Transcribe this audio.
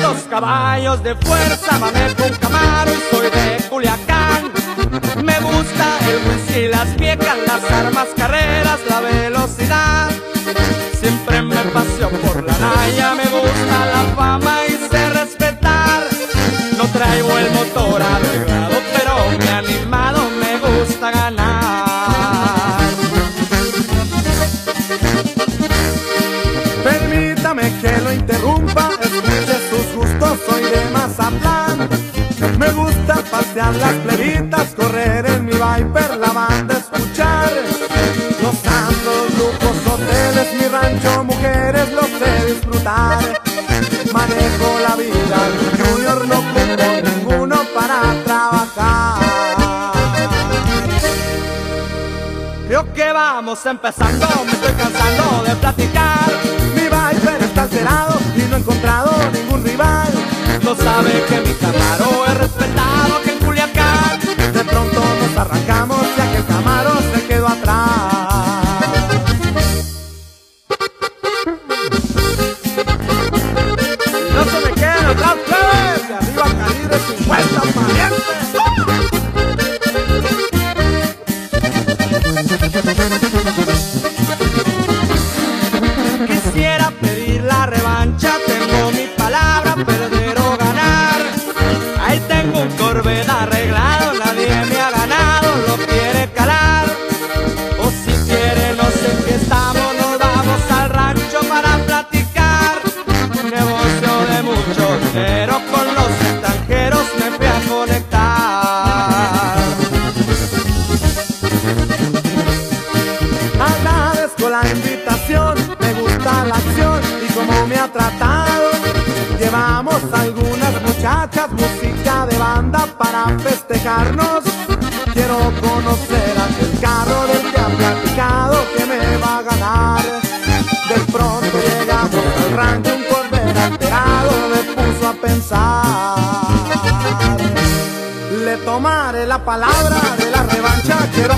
200 caballos de fuerza, manejo un Camaro y soy de Culiacán. Me gusta el whisky, las viejas, las armas, carreras, la velocidad. Siempre me paseo por la raya, me gusta la fama y sé respetar. No traigo el motor arreglado, pero me animado, me gusta ganar. Permítame que lo interrumpa, escuche sus gustos, soy de Mazatlán. Me gusta pasear las plebitas, correr en mi Viper, la banda escuchar. Gozando lujos, hoteles, mi rancho, mujeres, lo sé disfrutar. Manejo la vida, Junior, no ocupo ninguno para trabajar. Creo que vamos empezando, me estoy cansando de platicar. Mi Viper está alterado y no he encontrado ningún rival. No sabe que mi Camaro es respetado aquí en Culiacán. De pronto nos arrancamos ya que el Camaro se quedó atrás. No se me queden atrás ustedes. De arriba calibre 50 parientes. Quisiera pedir la revancha, tengo mi palabra, perder o ganar. Ahí tengo un Corvette arreglado, nadie me ha ganado, lo quiere calar. O si quiere, no sé en qué estamos, nos vamos al rancho para platicar. Negocio de mucho dinero, con los extranjeros me fui a conectar. Agradezco la invitación, me gusta la acción y cómo me ha tratado. Llevamos algunas muchachas, música de banda para festejarnos. Quiero conocer aquel carro del que ha platicado que me va a ganar. De pronto llegamos al rancho, un Corvette alterado me puso a pensar. Le tomaré la palabra de la revancha, quiero